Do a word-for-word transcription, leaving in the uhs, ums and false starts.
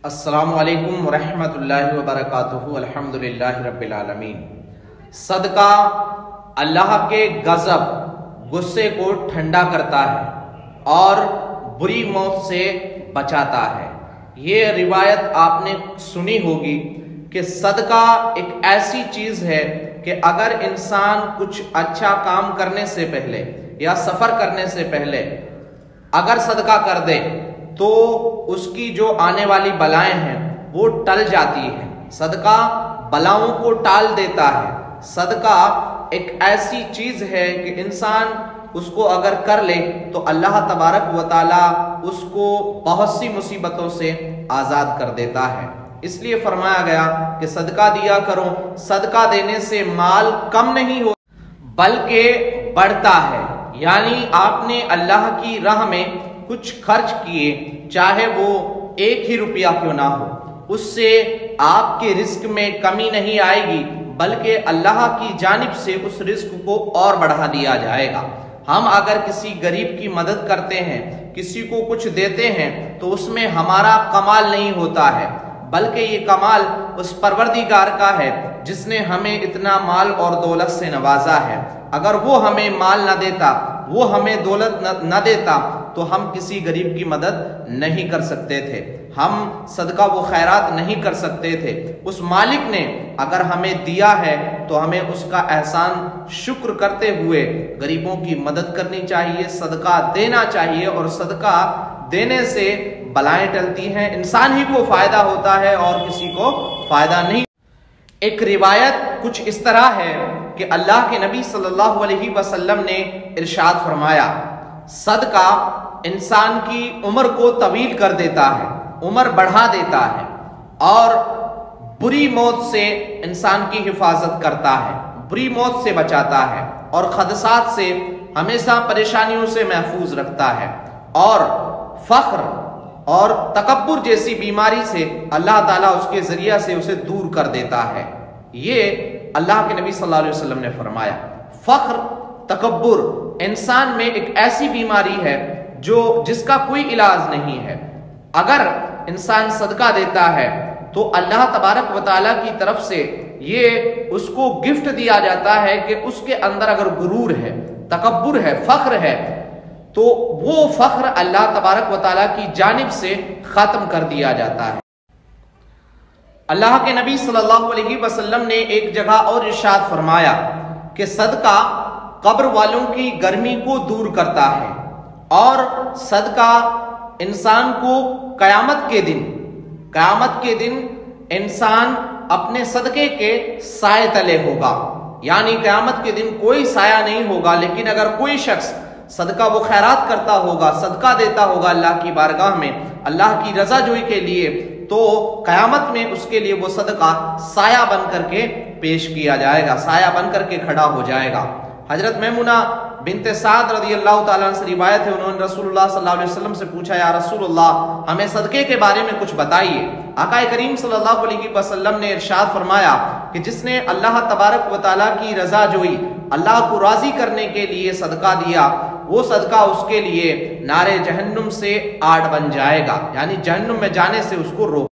السلام علیکم ورحمۃ اللہ وبرکاتہ۔ الحمدللہ رب العالمین۔ صدقہ اللہ کے غضب غصے کو ٹھنڈا کرتا ہے اور بری موت سے بچاتا ہے۔ یہ روایت آپ نے سنی ہوگی کہ صدقہ ایک ایسی چیز ہے کہ اگر انسان کچھ اچھا کام کرنے سے پہلے یا سفر کرنے سے پہلے اگر صدقہ کر دے تو اس کی جو آنے والی بلائیں ہیں وہ ٹل جاتی ہیں۔ صدقہ بلاؤں کو ٹال دیتا ہے۔ صدقہ ایک ایسی چیز ہے کہ انسان اس کو اگر کر لے تو اللہ تبارک و تعالی اس کو بہت سی مصیبتوں سے آزاد کر دیتا ہے۔ اس لیے فرمایا گیا کہ صدقہ دیا کرو، صدقہ دینے سے مال کم نہیں ہو بلکہ بڑھتا ہے۔ یعنی آپ نے اللہ کی راہ میں کچھ خرچ کیے، چاہے وہ ایک ہی روپیہ کیوں نہ ہو، اس سے آپ کے رزق میں کمی نہیں آئے گی بلکہ اللہ کی جانب سے اس رزق کو اور بڑھا دیا جائے گا۔ ہم اگر کسی غریب کی مدد کرتے ہیں، کسی کو کچھ دیتے ہیں تو اس میں ہمارا کمال نہیں ہوتا ہے بلکہ یہ کمال اس پروردگار کا ہے جس نے ہمیں اتنا مال اور دولت سے نوازا ہے۔ اگر وہ ہمیں مال نہ دیتا، وہ ہمیں دولت نہ دیتا تو ہم کسی غریب کی مدد نہیں کر سکتے تھے، ہم صدقہ و خیرات نہیں کر سکتے تھے۔ اس مالک نے اگر ہمیں دیا ہے تو ہمیں اس کا احسان شکر کرتے ہوئے غریبوں کی مدد کرنی چاہیے، صدقہ دینا چاہیے، اور صدقہ دینے سے بلائیں ٹلتی ہیں، انسان ہی کو فائدہ ہوتا ہے اور کسی کو فائدہ نہیں۔ ایک روایت کچھ اس طرح ہے کہ اللہ کے نبی صلی اللہ علیہ وسلم نے ارشاد فرمایا، صدقہ انسان کی عمر کو طویل کر دیتا ہے، عمر بڑھا دیتا ہے اور بری موت سے انسان کی حفاظت کرتا ہے، بری موت سے بچاتا ہے اور حادثات سے ہمیشہ پریشانیوں سے محفوظ رکھتا ہے، اور فخر اور تکبر جیسی بیماری سے اللہ تعالیٰ اس کے ذریعہ سے اسے دور کر دیتا ہے۔ یہ اللہ کے نبی صلی اللہ علیہ وسلم نے فرمایا۔ فخر، تکبر انسان میں ایک ایسی بیماری ہے جو جس کا کوئی علاج نہیں ہے۔ اگر انسان صدقہ دیتا ہے تو اللہ تبارک و تعالیٰ کی طرف سے یہ اس کو گفٹ دیا جاتا ہے کہ اس کے اندر اگر غرور ہے، تکبر ہے، فخر ہے تو وہ فخر اللہ تبارک و تعالیٰ کی جانب سے ختم کر دیا جاتا ہے۔ اللہ کے نبی صلی اللہ علیہ وسلم نے ایک جگہ اور ارشاد فرمایا کہ صدقہ قبر والوں کی گرمی کو دور کرتا ہے اور صدقہ انسان کو قیامت کے دن قیامت کے دن انسان اپنے صدقے کے سائے تلے ہوگا۔ یعنی قیامت کے دن کوئی سایہ نہیں ہوگا، لیکن اگر کوئی شخص صدقہ و خیرات کرتا ہوگا، صدقہ دیتا ہوگا اللہ کی بارگاہ میں اللہ کی رضا جوئی کے لیے، تو قیامت میں اس کے لیے وہ صدقہ سایہ بن کر کے پیش کیا جائے گا، سایہ بن کر کے کھڑا ہو جائے گا۔ حضرت میمونہ بنت سعد رضی اللہ تعالیٰ عنہ سے روایت ہے، انہوں نے رسول اللہ صلی اللہ علیہ وسلم سے پوچھا، یا رسول اللہ ہمیں صدقے کے بارے میں کچھ بتائیے۔ آقا کریم صلی اللہ علیہ وسلم نے ارشاد فرمایا کہ جس نے اللہ تبارک و تعالیٰ کی رضا جوئی، اللہ کو راضی کرنے کے لیے صدقہ دیا، وہ صدقہ اس کے لیے نار جہنم سے آڑ بن جائے گا، یعنی جہنم میں جانے سے اس کو روک